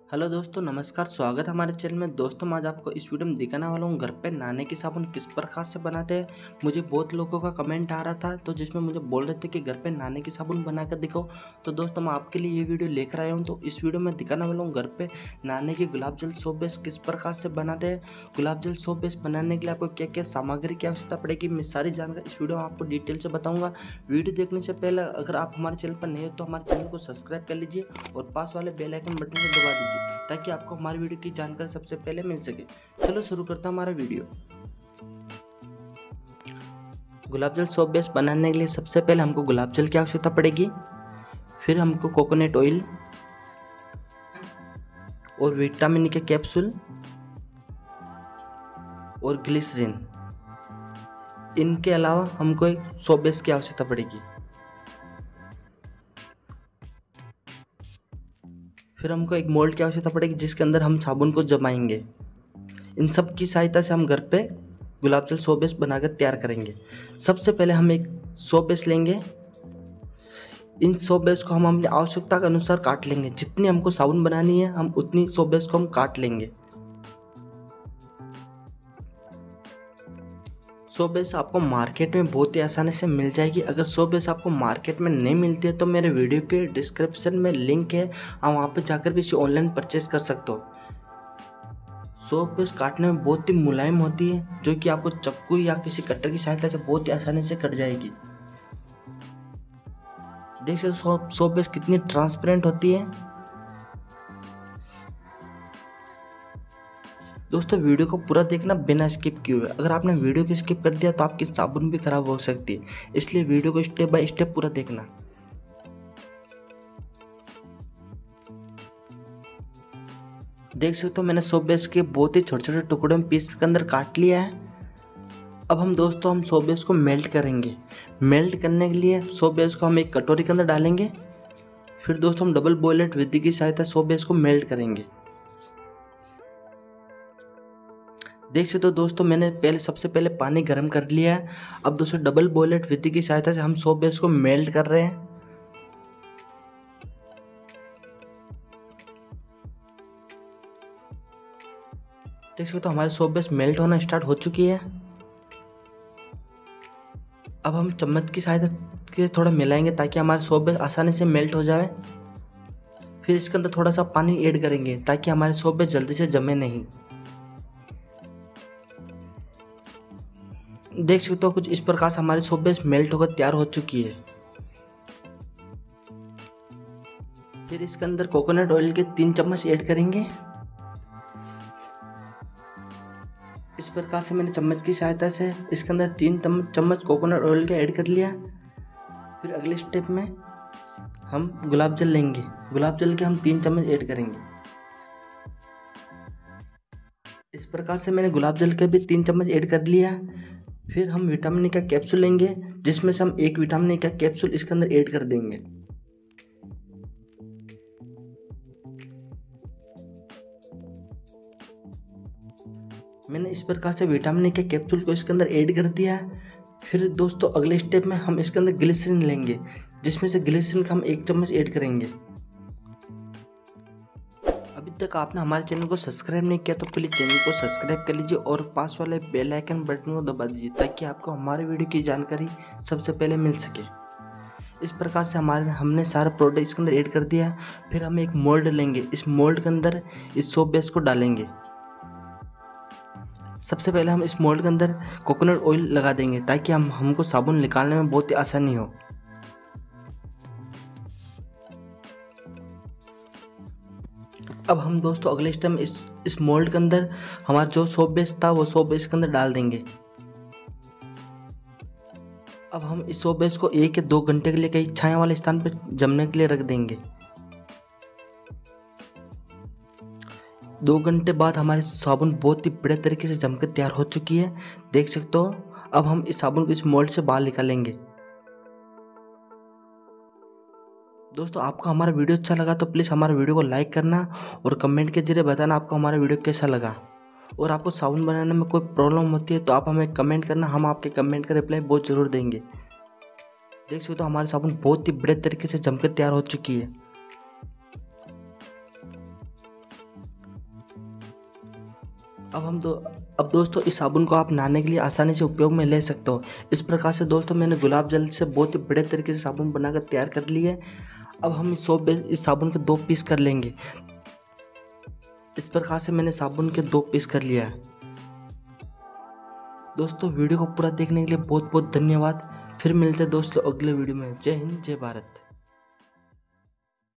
Hello दोस्तों, नमस्कार। स्वागत है हमारे चैनल में। दोस्तों मैं आज आपको इस वीडियो में दिखाने वाला हूँ घर पे नहाने की साबुन किस प्रकार से बनाते हैं। मुझे बहुत लोगों का कमेंट आ रहा था तो जिसमें मुझे बोल रहे थे कि घर पे नहाने की साबुन बनाकर दिखाओ। तो दोस्तों मैं आपके लिए ये वीडियो लेकर आया हूँ। तो इस वीडियो में दिखाने वाला हूँ घर पे नहाने की गुलाब जल सोप बेस किस प्रकार से बनाते हैं। गुलाब जल सोप बेस बनाने के लिए आपको क्या क्या सामग्री की आवश्यकता पड़ेगी, मैं सारी जानकारी इस वीडियो में आपको डिटेल से बताऊँगा। वीडियो देखने से पहले अगर आप हमारे चैनल पर नए हो तो हमारे चैनल को सब्सक्राइब कर लीजिए और पास वाले बेल आइकन बटन को दबा दीजिए ताकि आपको हमारी वीडियो की जानकारी सबसे पहले मिल सके। चलो शुरू करता हूँ हमारा वीडियो। गुलाब जल सोप बेस बनाने के लिए सबसे पहले हमको गुलाब जल की आवश्यकता पड़ेगी, फिर हमको कोकोनट ऑयल और विटामिन के कैप्सूल और ग्लिसरीन। इनके अलावा हमको एक सोप बेस की आवश्यकता पड़ेगी। फिर हमको एक मोल्ड की आवश्यकता पड़ेगी जिसके अंदर हम साबुन को जमाएंगे। इन सब की सहायता से हम घर पे गुलाब जल सोप बेस बनाकर तैयार करेंगे। सबसे पहले हम एक सोप बेस लेंगे। इन सोप बेस को हम अपनी आवश्यकता के अनुसार काट लेंगे। जितनी हमको साबुन बनानी है हम उतनी सोप बेस को हम काट लेंगे। सोप बेस आपको मार्केट में बहुत ही आसानी से मिल जाएगी। अगर सोप बेस आपको मार्केट में नहीं मिलती है तो मेरे वीडियो के डिस्क्रिप्शन में लिंक है, आप वहाँ पर जाकर भी इसे ऑनलाइन परचेस कर सकते हो। सोप बेस काटने में बहुत ही मुलायम होती है जो कि आपको चाकू या किसी कटर की सहायता से बहुत ही आसानी से कट जाएगी। देख सकते हो सोप बेस कितनी ट्रांसपेरेंट होती है। दोस्तों वीडियो को पूरा देखना बिना स्किप किए हुए। अगर आपने वीडियो को स्किप कर दिया तो आपकी साबुन भी खराब हो सकती है, इसलिए वीडियो को स्टेप बाय स्टेप पूरा देखना। देख सकते हो मैंने सोप बेस के बहुत ही छोटे छोटे टुकड़े में पीस के अंदर काट लिया है। अब हम सोप बेस को मेल्ट करेंगे। मेल्ट करने के लिए सोप बेस को हम एक कटोरी के अंदर डालेंगे। फिर दोस्तों हम डबल बॉयलेट विधि की सहायता सोप बेस को मेल्ट करेंगे। देख सकते हो दोस्तों मैंने सबसे पहले पानी गर्म कर लिया है। अब दोस्तों डबल बॉयलेट विधि की सहायता से हम सोप बेस को मेल्ट कर रहे हैं। देख सकते हो हमारी सोप बेस मेल्ट होना स्टार्ट हो चुकी है। अब हम चम्मच की सहायता से थोड़ा मिलाएंगे ताकि हमारी सोप बेस आसानी से मेल्ट हो जाए। फिर इसके अंदर थोड़ा सा पानी ऐड करेंगे ताकि हमारी सोप बेस जल्दी से जमे नहीं। देख सकते हो कुछ इस प्रकार से हमारी सोप बेस मेल्ट होकर तैयार हो चुकी है। फिर इसके अंदर कोकोनट ऑयल के 3 चम्मच ऐड करेंगे। इस प्रकार से मैंने चम्मच की सहायता से इसके अंदर 3 चम्मच कोकोनट ऑयल का ऐड कर लिया। फिर अगले स्टेप में हम गुलाब जल लेंगे। गुलाब जल के हम 3 चम्मच ऐड करेंगे। इस प्रकार से मैंने गुलाब जल के भी 3 चम्मच ऐड कर लिया। फिर हम विटामिन ई का कैप्सूल लेंगे जिसमें से हम एक विटामिन ई का कैप्सूल इसके अंदर ऐड कर देंगे। मैंने इस प्रकार से विटामिन ई के कैप्सूल को इसके अंदर ऐड कर दिया है। फिर दोस्तों अगले स्टेप में हम इसके अंदर ग्लिसरीन लेंगे जिसमें से ग्लिसरीन का हम 1 चम्मच ऐड करेंगे। अभी तक आपने हमारे चैनल को सब्सक्राइब नहीं किया तो प्लीज़ चैनल को सब्सक्राइब कर लीजिए और पास वाले बेल आइकन बटन को दबा दीजिए ताकि आपको हमारे वीडियो की जानकारी सबसे पहले मिल सके। इस प्रकार से हमने सारा प्रोडक्ट इसके अंदर ऐड कर दिया। फिर हम एक मोल्ड लेंगे। इस मोल्ड के अंदर इस सोप बेस को डालेंगे। सबसे पहले हम इस मोल्ड के अंदर कोकोनट ऑयल लगा देंगे ताकि हमको साबुन निकालने में बहुत ही आसानी हो। अब हम दोस्तों अगले स्टेप में इस मोल्ड के अंदर हमारा जो सोप बेस था वो सोप बेस के अंदर डाल देंगे। अब हम इस सोप बेस को 1 या 2 घंटे के लिए कहीं छाया वाले स्थान पर जमने के लिए रख देंगे। 2 घंटे बाद हमारी साबुन बहुत ही बढ़िया तरीके से जमकर तैयार हो चुकी है। देख सकते हो। अब हम इस साबुन को इस मोल्ड से बाहर निकालेंगे। दोस्तों आपको हमारा वीडियो अच्छा लगा तो प्लीज़ हमारे वीडियो को लाइक करना और कमेंट के जरिए बताना आपको हमारा वीडियो कैसा लगा। और आपको साबुन बनाने में कोई प्रॉब्लम होती है तो आप हमें कमेंट करना, हम आपके कमेंट का रिप्लाई बहुत ज़रूर देंगे। देख सकते हो हमारी साबुन बहुत ही बढ़िया तरीके से जमकर तैयार हो चुकी है। अब दोस्तों इस साबुन को आप नहाने के लिए आसानी से उपयोग में ले सकते हो। इस प्रकार से दोस्तों मैंने गुलाब जल से बहुत ही बड़े तरीके से साबुन बनाकर तैयार कर लिए। अब हम इस साबुन के 2 पीस कर लेंगे। इस प्रकार से मैंने साबुन के 2 पीस कर लिया है। दोस्तों वीडियो को पूरा देखने के लिए बहुत बहुत धन्यवाद। फिर मिलते हैं दोस्तों अगले वीडियो में। जय हिंद, जय भारत।